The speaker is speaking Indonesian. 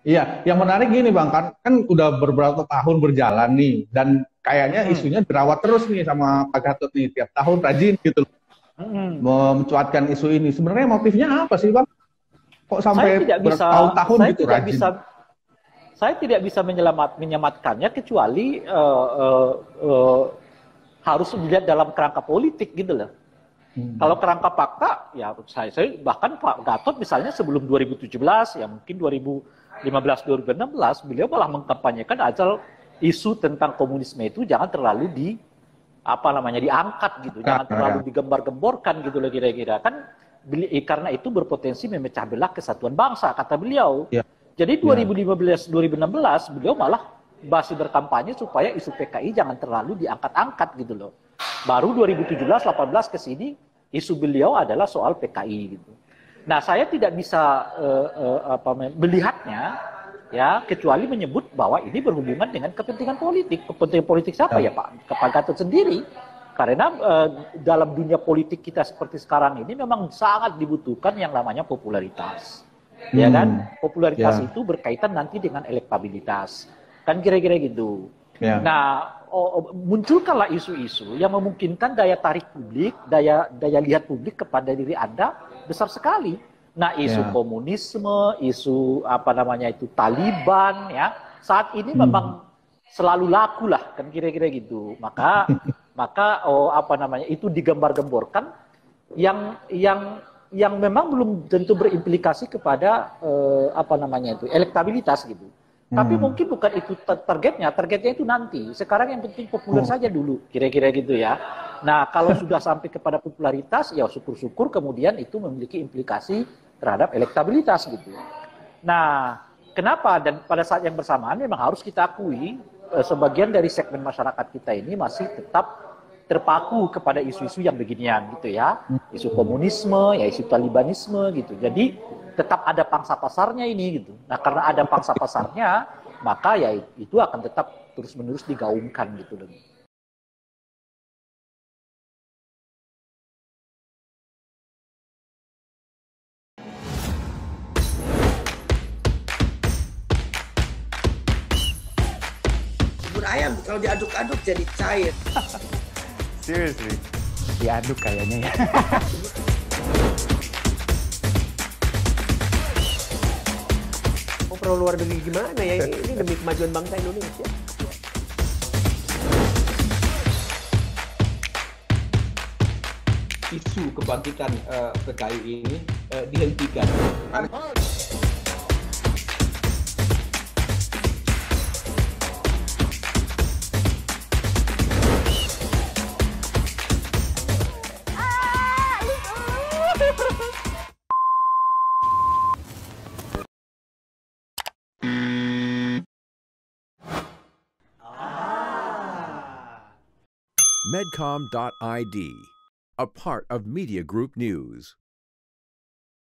Iya, yang menarik gini Bang, kan udah beberapa tahun berjalan nih, dan kayaknya Mm-mm. isunya dirawat terus nih sama Pak Gatot nih, tiap tahun rajin gitu loh, Mm-mm. mencuatkan isu ini. Sebenarnya motifnya apa sih Bang? Kok Saya sampai tidak bisa, bertahun-tahun saya gitu tidak rajin? bisa, saya tidak bisa menyematkannya kecuali harus dilihat dalam kerangka politik gitu loh. Kalau Hmm. kerangka fakta, ya saya bahkan Pak Gatot misalnya sebelum 2017, ya mungkin 2015, 2016, beliau malah mengkampanyekan asal isu tentang komunisme itu jangan terlalu apa namanya diangkat gitu, jangan terlalu Ya, digembar-gemborkan gitu loh kira-kira kan karena itu berpotensi memecah belah kesatuan bangsa kata beliau. ya, Jadi ya. 2015 2016 beliau malah masih berkampanye supaya isu PKI jangan terlalu diangkat-angkat gitu loh. Baru 2017 18 ke sini isu beliau adalah soal PKI gitu. Nah, saya tidak bisa melihatnya ya kecuali menyebut bahwa ini berhubungan dengan kepentingan politik. Kepentingan politik siapa ya Ya. Pak Gatot sendiri? Karena dalam dunia politik kita seperti sekarang ini memang sangat dibutuhkan yang namanya popularitas. Ya kan? Hmm. Popularitas Ya, itu berkaitan nanti dengan elektabilitas. Kan kira-kira gitu. ya. Nah, munculkanlah isu-isu yang memungkinkan daya tarik publik, daya lihat publik kepada diri Anda besar sekali. Nah, isu Ya. komunisme, isu apa namanya itu Taliban ya, saat ini Hmm. memang selalu laku lah kan kira-kira gitu. Maka apa namanya itu digambar-gemborkan yang memang belum tentu berimplikasi kepada apa namanya itu elektabilitas gitu. Tapi Hmm. mungkin bukan itu targetnya itu nanti. Sekarang yang penting populer Oh, saja dulu, kira-kira gitu ya. Nah, kalau sudah sampai kepada popularitas, ya syukur-syukur kemudian itu memiliki implikasi terhadap elektabilitas gitu. Nah, kenapa? Dan pada saat yang bersamaan memang harus kita akui sebagian dari segmen masyarakat kita ini masih tetap terpaku kepada isu-isu yang beginian gitu ya. Isu hmm. komunisme, ya isu Talibanisme gitu. Jadi tetap ada pangsa pasarnya ini gitu. Nah, karena ada pangsa pasarnya, maka ya itu akan tetap terus-menerus digaungkan gitu loh. Bubur ayam kalau diaduk-aduk jadi cair. Seriously, diaduk kayaknya ya. Mau perlu luar negeri gimana ya? Ini demi kemajuan bangsa Indonesia. Isu kebangkitan PKI ini dihentikan. Medcom.id, a part of Media Group News.